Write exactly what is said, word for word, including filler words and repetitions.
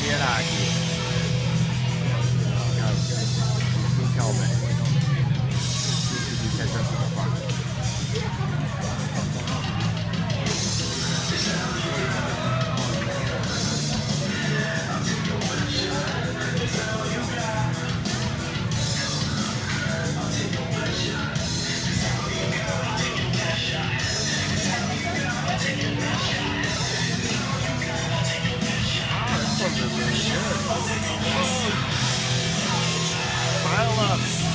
Get aqui. Calma. Catch up to the front. Really good. Pile up.